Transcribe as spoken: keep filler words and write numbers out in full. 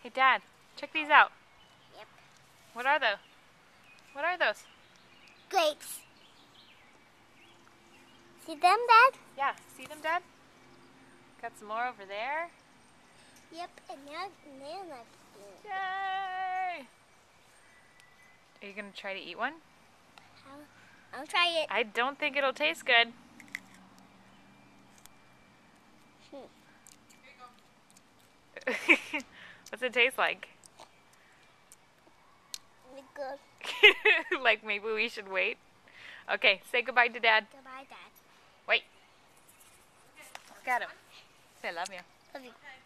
Hey, Dad, check these out. Yep. What are those? What are those? Grapes. See them, Dad? Yeah, see them, Dad? Got some more over there. Yep, and now they're like. Yay! Are you gonna try to eat one? I'll, I'll try it. I don't think it'll taste good. What's it taste like? Good. Like maybe we should wait? Okay, say goodbye to Dad. Goodbye, Dad. Wait. Look at him. Say I love you. Love you.